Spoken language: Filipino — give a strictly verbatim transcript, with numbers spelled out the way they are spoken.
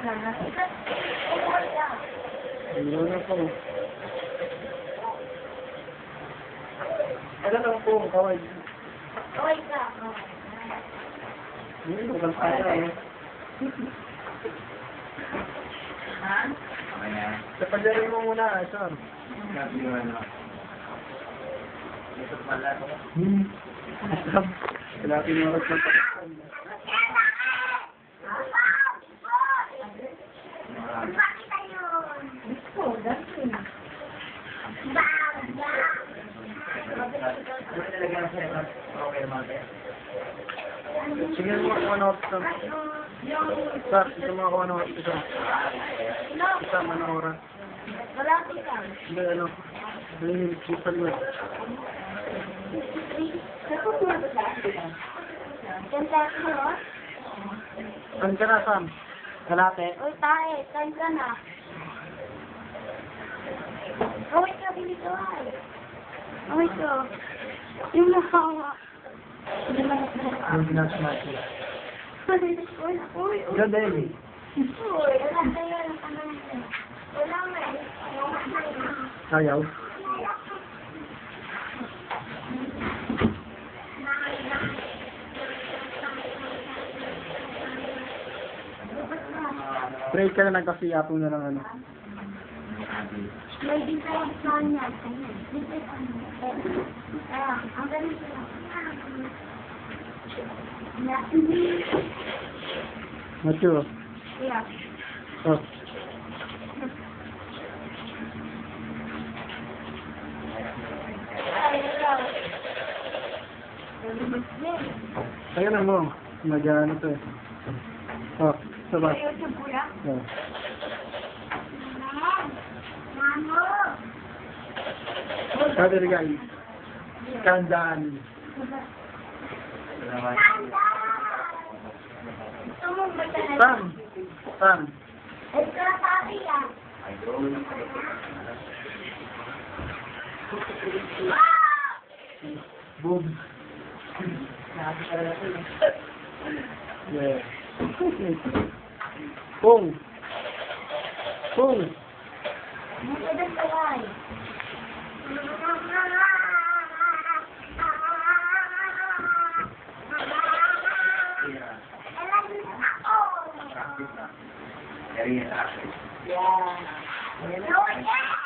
Hindi na po. Ano lang po, kaway. Kaway ka. Hindi mo kang kaya eh. Ha? Okay na. Sa pagdaring mo muna, sir. Sabi mo ano. Ito pala. Hmm. Wala pinurat ng pagkakas. Sige mo kung ano ito. Sir, ito mga kung ano ito. Isa, ano oras. Wala ka. Hindi, ano. Hindi, sipal mo. Ganda ko. Saan ka na, Sam? Kalate? Uy, tae. Saan ka na? Kaway ka, bili ko ay. Kaway ko. Yung nakawa. Yung ginasmat ko. Uy, uy, uy. Ganda yun eh. Uy, wala tayo ng panahon. Wala nga eh. Ayaw. Pray ka na nagkasiyapong na ng ano. May design sa niya. Ah, ang ganito lang. Mature. Yeah. Oh. Kaya na mo. Mag-ano to eh. Oh, sabay. Oh. Sabi rin guys. Kandaan. Sam. Sam. Ito sabi yan. Boobs. Yeah. Pung. Pung. Ito kaway. Area. Yeah.